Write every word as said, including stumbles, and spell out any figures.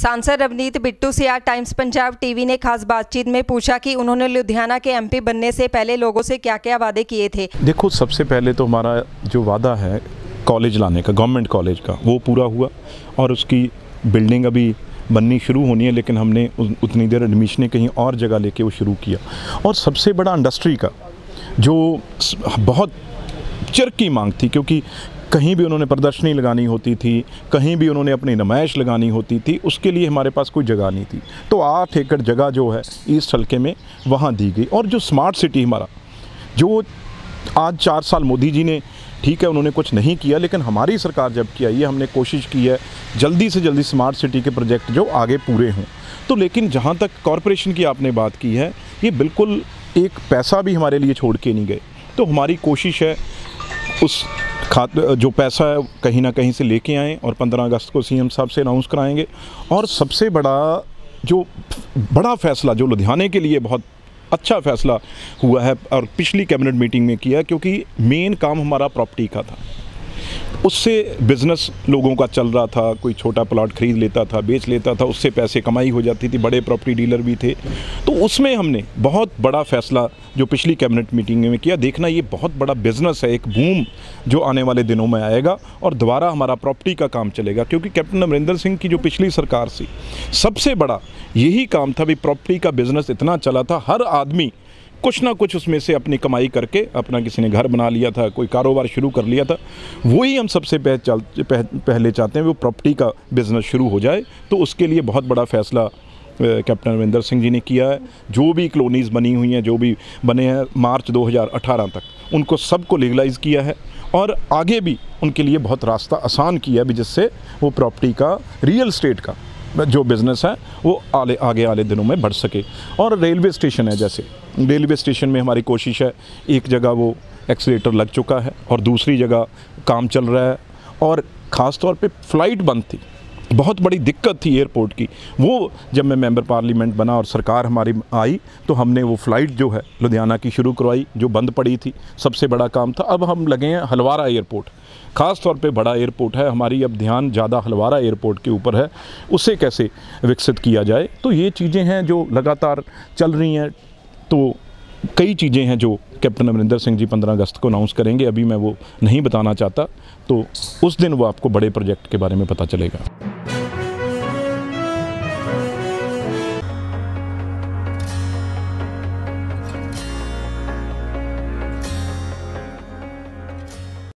सांसद रवनीत बिट्टू से आज टाइम्स पंजाब टीवी ने खास बातचीत में पूछा कि उन्होंने लुधियाना के एमपी बनने से पहले लोगों से क्या क्या वादे किए थे। देखो, सबसे पहले तो हमारा जो वादा है कॉलेज लाने का, गवर्नमेंट कॉलेज का, वो पूरा हुआ और उसकी बिल्डिंग अभी बननी शुरू होनी है, लेकिन हमने उतनी देर एडमिशन कहीं और जगह लेके वो शुरू किया। और सबसे बड़ा इंडस्ट्री का जो बहुत चिर की मांग थी, क्योंकि कहीं भी उन्होंने प्रदर्शनी लगानी होती थी, कहीं भी उन्होंने अपनी नुमाइश लगानी होती थी, उसके लिए हमारे पास कोई जगह नहीं थी। तो आठ एकड़ जगह जो है ईस्ट हल्के में वहाँ दी गई। और जो स्मार्ट सिटी हमारा, जो आज चार साल मोदी जी ने, ठीक है उन्होंने कुछ नहीं किया, लेकिन हमारी सरकार जब की आई है हमने कोशिश की है जल्दी से जल्दी स्मार्ट सिटी के प्रोजेक्ट जो आगे पूरे हों। तो लेकिन जहाँ तक कॉरपोरेशन की आपने बात की है, ये बिल्कुल एक पैसा भी हमारे लिए छोड़ के नहीं गए। तो हमारी कोशिश है उस खात जो पैसा है कहीं ना कहीं से लेके आएँ और पंद्रह अगस्त को सीएम साहब से अनाउंस कराएंगे। और सबसे बड़ा जो बड़ा फ़ैसला जो लुधियाने के लिए बहुत अच्छा फ़ैसला हुआ है और पिछली कैबिनेट मीटिंग में किया, क्योंकि मेन काम हमारा प्रॉपर्टी का था, उससे बिज़नेस लोगों का चल रहा था। कोई छोटा प्लॉट ख़रीद लेता था, बेच लेता था, उससे पैसे कमाई हो जाती थी, बड़े प्रॉपर्टी डीलर भी थे। तो उसमें हमने बहुत बड़ा फ़ैसला जो पिछली कैबिनेट मीटिंग में किया। देखना, ये बहुत बड़ा बिज़नेस है, एक बूम जो आने वाले दिनों में आएगा और दोबारा हमारा प्रॉपर्टी का काम चलेगा। क्योंकि कैप्टन अमरिंदर सिंह की जो पिछली सरकार थी, सबसे बड़ा यही काम था भी प्रॉपर्टी का बिज़नेस इतना चला था, हर आदमी कुछ ना कुछ उसमें से अपनी कमाई करके अपना, किसी ने घर बना लिया था, कोई कारोबार शुरू कर लिया था। वही हम सबसे पह, चल, पह, पहले चाहते हैं वो प्रॉपर्टी का बिज़नेस शुरू हो जाए। तो उसके लिए बहुत बड़ा फ़ैसला कैप्टन अमरिंदर सिंह जी ने किया है। जो भी कॉलोनीज़ बनी हुई हैं, जो भी बने हैं मार्च दो हज़ार अठारह तक, उनको सबको लीगलाइज़ किया है और आगे भी उनके लिए बहुत रास्ता आसान किया भी, जिससे वो प्रॉपर्टी का, रियल एस्टेट का जो बिज़नेस है वो आले आगे आने दिनों में बढ़ सके। और रेलवे स्टेशन है, जैसे रेलवे स्टेशन में हमारी कोशिश है, एक जगह वो एक्सीलेटर लग चुका है और दूसरी जगह काम चल रहा है। और ख़ास तौर पे फ़्लाइट बंद थी, बहुत बड़ी दिक्कत थी एयरपोर्ट की। वो जब मैं मेंबर पार्लियामेंट बना और सरकार हमारी आई, तो हमने वो फ़्लाइट जो है लुधियाना की शुरू करवाई, जो बंद पड़ी थी। सबसे बड़ा काम था। अब हम लगे हैं हलवारा एयरपोर्ट, ख़ास तौर पे बड़ा एयरपोर्ट है, हमारी अब ध्यान ज़्यादा हलवारा एयरपोर्ट के ऊपर है, उसे कैसे विकसित किया जाए। तो ये चीज़ें हैं जो लगातार चल रही हैं। तो कई चीज़ें हैं जो कैप्टन अमरिंदर सिंह जी पंद्रह अगस्त को अनाउंस करेंगे, अभी मैं वो नहीं बताना चाहता। तो उस दिन वो आपको बड़े प्रोजेक्ट के बारे में पता चलेगा।